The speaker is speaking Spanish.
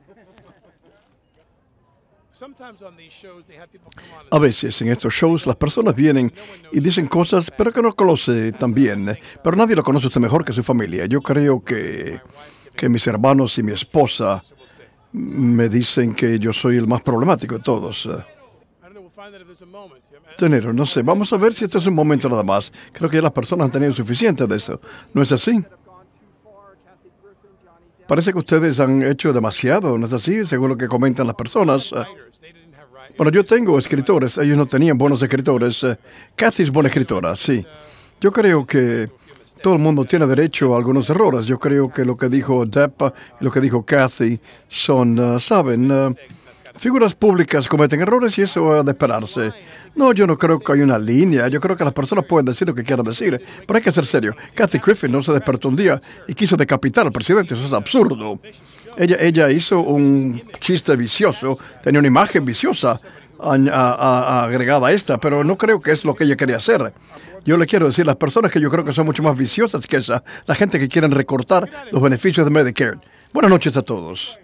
A veces en estos shows las personas vienen y dicen cosas, pero que no conoce tan bien. Pero nadie lo conoce usted mejor que su familia. Yo creo que mis hermanos y mi esposa me dicen que yo soy el más problemático de todos. Tenero, no sé, vamos a ver si este es un momento nada más. Creo que ya las personas han tenido suficiente de eso. ¿No es así? Parece que ustedes han hecho demasiado, ¿no es así? Según lo que comentan las personas. Bueno, yo tengo escritores, ellos no tenían buenos escritores. Kathy es buena escritora, sí. Yo creo que todo el mundo tiene derecho a algunos errores. Yo creo que lo que dijo Depp y lo que dijo Kathy son, figuras públicas cometen errores y eso es de esperarse. No, yo no creo que haya una línea. Yo creo que las personas pueden decir lo que quieran decir, pero hay que ser serio. Kathy Griffin no se despertó un día y quiso decapitar al presidente. Eso es absurdo. Ella hizo un chiste vicioso, tenía una imagen viciosa agregada a esta, pero no creo que es lo que ella quería hacer. Yo le quiero decir, las personas que yo creo que son mucho más viciosas que esa, la gente que quieren recortar los beneficios de Medicare. Buenas noches a todos.